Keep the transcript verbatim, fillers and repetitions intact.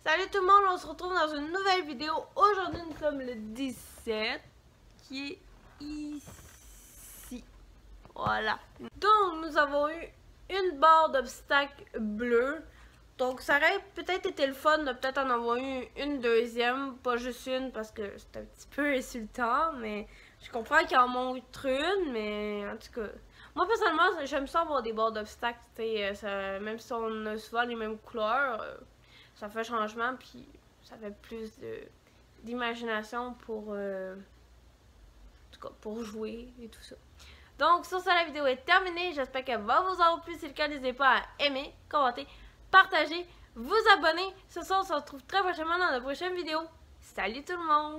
Salut tout le monde, on se retrouve dans une nouvelle vidéo. Aujourd'hui nous sommes le dix-sept, qui est ici. Voilà. Donc nous avons eu une barre d'obstacles bleue. Donc ça aurait peut-être été le fun de peut-être en avoir eu une deuxième, pas juste une parce que c'est un petit peu insultant, mais je comprends qu'il en montre une, mais en tout cas, moi personnellement j'aime ça avoir des barres d'obstacles, même si on a souvent les mêmes couleurs, ça fait changement puis ça fait plus d'imagination pour, euh, en tout cas, pour jouer et tout ça. Donc sur ça, la vidéo est terminée, j'espère qu'elle va vous avoir plu. Si c'est le cas, n'hésitez pas à aimer, commenter, partager, vous abonner. Ce soir, on se retrouve très prochainement dans la prochaine vidéo. Salut tout le monde!